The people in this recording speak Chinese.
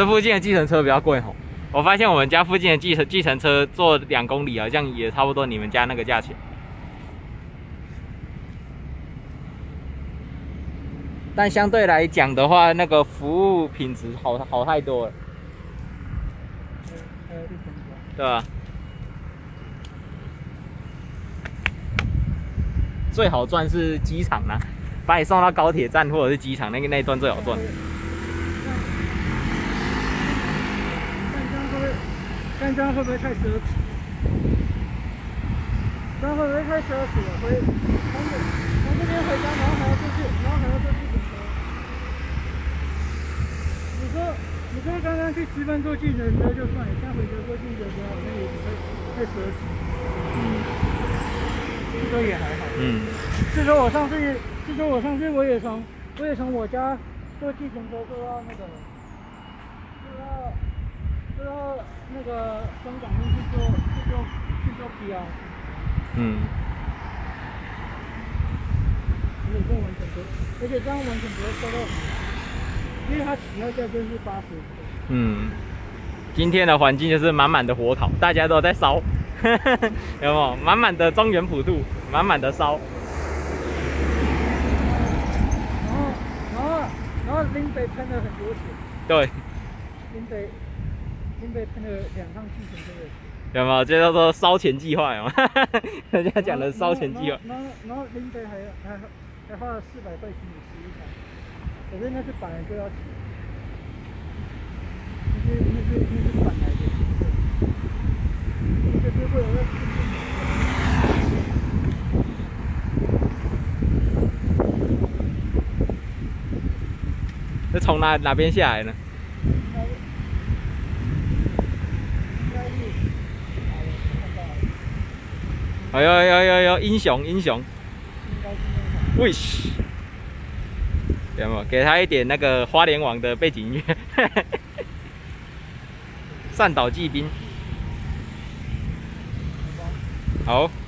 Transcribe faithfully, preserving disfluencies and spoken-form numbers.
这附近的计程车比较贵吼。我发现我们家附近的计程计程车坐两公里好像也差不多你们家那个价钱。但相对来讲的话，那个服务品质好好太多了，对吧？最好赚是机场啦、啊，把你送到高铁站或者是机场那个那一段最好赚。 但这样会不会太奢侈？这样会不会太奢侈了？回从这从这边回家，然后还要坐去，然后还要坐计程车。你说你说刚刚去吃饭坐计程车就算了，现在回家坐计程车好像也不会太奢侈。嗯，是说也还好。嗯，是说我上次是说我上次我也从我也从我家坐计程车坐到那个坐到。之后那个中港路去做去做去做标，嗯，而且这样完全不，而且这样完全不会收到，因为它起跳价就是八十五。嗯， 今天的环境就是满满的火烤，大家都在烧，有没有？满满的中原普渡，满满的烧。 然后然后然后林北喷了很多血。 对。 林北。林北喷了两趟计程车的血， 有没有？这叫做烧钱计划，有吗？人家讲的烧钱计划。 然后然后林北还还还花了四百块钱洗一台，可是那是本来就要洗，那是那是那是本来的，就是为了要。 是从哪哪边下来呢？哎呦哎呦哎呦！英雄英雄 ，wish， 有没有给他一点那个花莲王的背景音乐？善岛骑兵，好。